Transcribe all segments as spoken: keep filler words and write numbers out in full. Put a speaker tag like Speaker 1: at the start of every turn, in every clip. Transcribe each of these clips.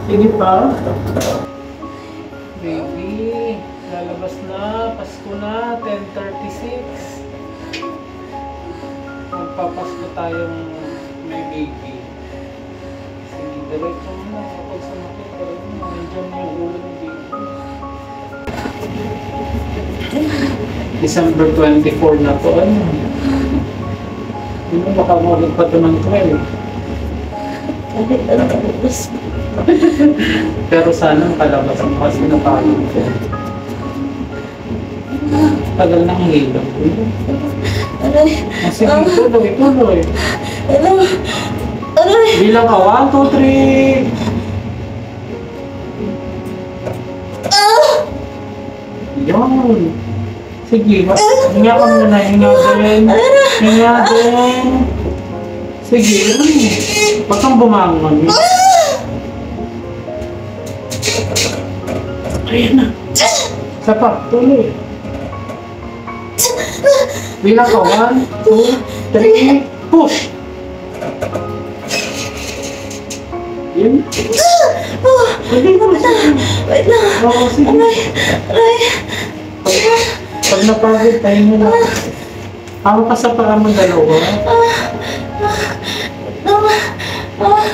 Speaker 1: Sige pa. Baby, lalabas na. Pasko na. ten thirty-six. Magpapasko tayong may baby. Sige, diretso mo na. Kapag sumakit ka rin mo, nandiyan yung ulo ng baby. December twenty-four na to. Ano? Hindi mo makamulog pa ito ng twelve.
Speaker 2: Kahit ano kalabas.
Speaker 1: Pero sana kalabas mo kasi napagod ko. Tagal na ang hilo.
Speaker 2: Aray.
Speaker 1: Sige, tuloy, tuloy.
Speaker 2: Aray. Aray.
Speaker 1: Bilang ka, one, two, three. Yan. Sige, hinga ka muna, hinga din. Hinga din. Sige, huwag kang bumangon. Ayan na. Isa pa, tuloy. Bilang ka, one, two, three, push. Yan. Sige, push.
Speaker 2: Wait lang.
Speaker 1: Oo, sige.
Speaker 2: Aray.
Speaker 1: Pag napagod, tayo nyo na. Ako ka sa paa mo dalawa.
Speaker 2: Tama. Ah.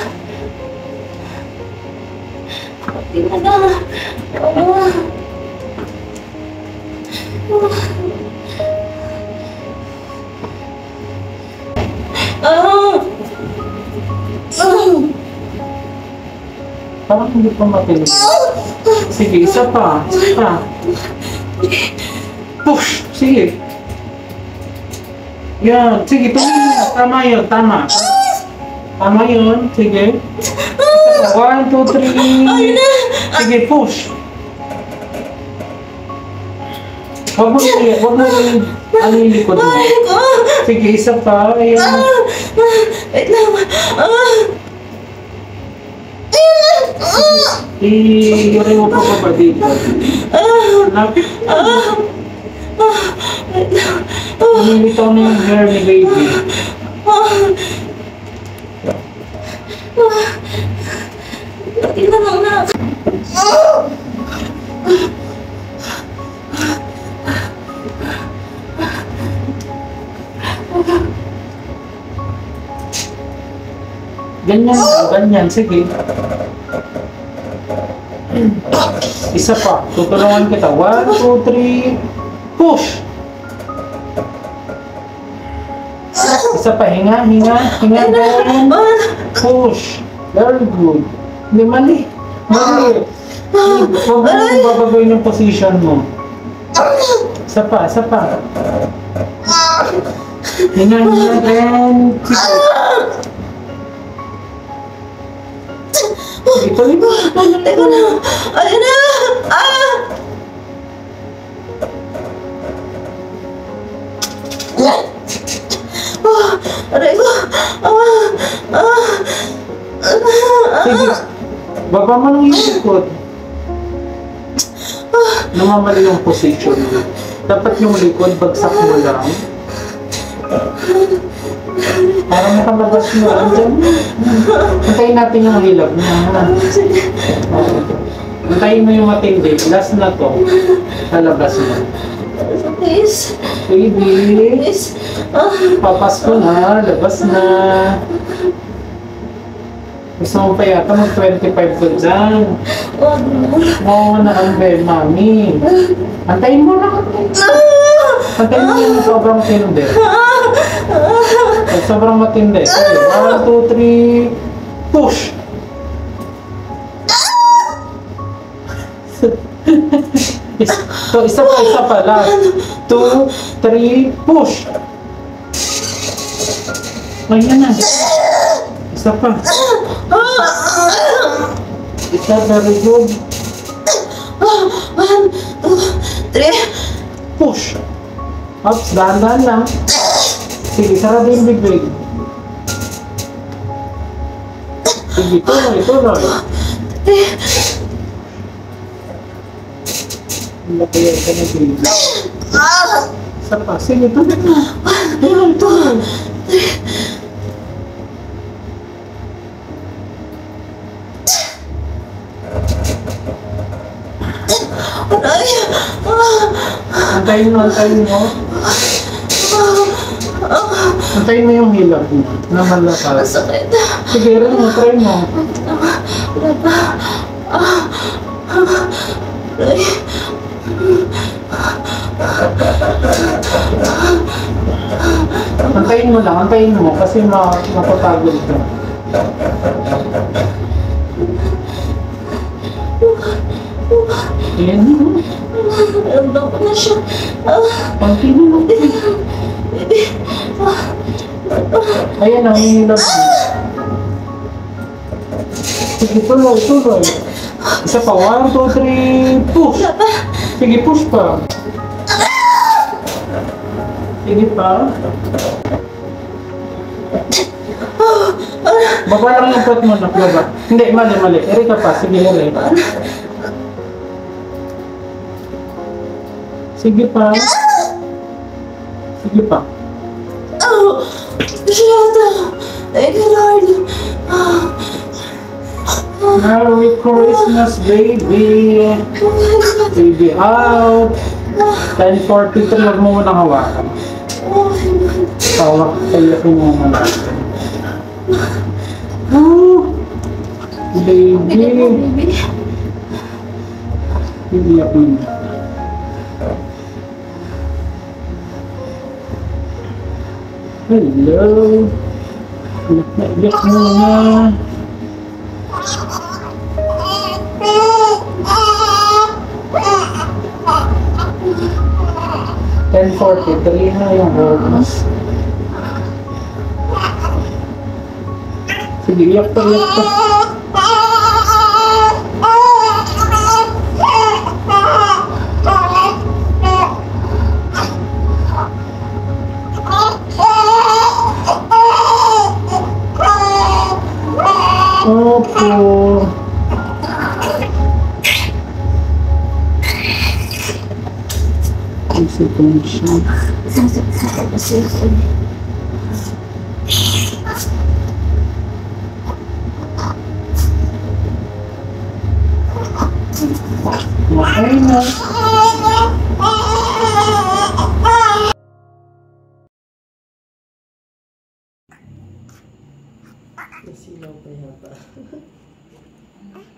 Speaker 2: Pati na na. Ah. Ah. Ah.
Speaker 1: Parang hindi pa matinig. Sige, isa pa. Isa pa. Push! Sige. Yan. Sige, tumingin na. Tama yun. Tama. Tama yun. Sige. One, two, three. Sige, push. Huwag mo rin. Huwag mo rin. Ano yung likod mo? Sige, isa pa. Ayan.
Speaker 2: Wait lang. Ah.
Speaker 1: I-yuri mo pa pa ba dito? Lapit. Namimitaw na yung hair ni baby.
Speaker 2: Lagi na lang na.
Speaker 1: Ganyan, ganyan. Sige. Isa pa. Tutulungan kita. One, two, three. Push! Isa pa. Hinga, hinga. Hinga doon. Push. Very good. Hindi, mali. Mali. Huwag mo kung babagawin yung position mo. Isa pa, isa pa. Hinga, hinga din. Ito rin mo.
Speaker 2: Teka na. Ayun na. Ah! Ah! Aray ko. Ah! Ah!
Speaker 1: Sige. Baba mo lang yung likod. Namamali yung position mo. Dapat yung likod, bagsak mo lang. Para makalabas mo. Andiyan mo. Antayin natin yung hilab mo. Antayin mo yung matindi. Last na to. Lalabas mo.
Speaker 2: Please.
Speaker 1: Baby.
Speaker 2: Please. Ah!
Speaker 1: Papasko na. Labas na. Gusto mo pa yata mag twenty-five ko dyan.
Speaker 2: Wag mo.
Speaker 1: Oo na ang bed, mami. Antayin mo lang. Antayin mo yung sobrang tindi. Pag sobrang matindi. Okay, one, two, three, push! So, isa pa, isa pa. Last. Two, three, push! Ayan na. Isa pa. Isa, very good.
Speaker 2: One, two, three.
Speaker 1: Push! Ups, dahan-dahan lang. Sige, sarado yung bibig. Sige, tuloy, tuloy. Lakayan ka na baby. Isa pa, sige, tuloy na. Tuloy, tuloy. Antayin mo, antayin mo. Antayin mo yung hilap mo na malakas.
Speaker 2: Masakit.
Speaker 1: Sige, rin mo, try mo.
Speaker 2: Wala pa. Ah. Aray.
Speaker 1: Antayin mo lang, antayin mo kasi ma mapapagod ka. Ayan mo.
Speaker 2: Ramdam ko na siya. Ah.
Speaker 1: Konti na lang. Ayan ang hilap mo. Sige, tuloy, tuloy. Isa pa, one, two, three, push.
Speaker 2: Wala pa.
Speaker 1: Sige, push pa. Sige pa. Baba lang yung pot mo na, baba. Hindi, mali, mali. Eri ka pa, sige, eri. Sige pa. Sige pa.
Speaker 2: Oh, masyado. Thank you, Lord. Ah.
Speaker 1: Merry Christmas, baby.
Speaker 2: Oh my God.
Speaker 1: Baby out. ten forty-three, huwag mo munang hawakan.
Speaker 2: Oh my God.
Speaker 1: Hawak kayo ko muna natin. Oh,
Speaker 2: Bigyan mo,
Speaker 1: baby.
Speaker 2: baby.
Speaker 1: Iiyak mo. Hello. Iyak na iyak muna. ten forty-three na yung oras. Sige, iyak pa, iyak pa. Opo. Isa po siya.
Speaker 2: Kasi ako.
Speaker 1: Okay na.
Speaker 2: Nasilaw pa yata.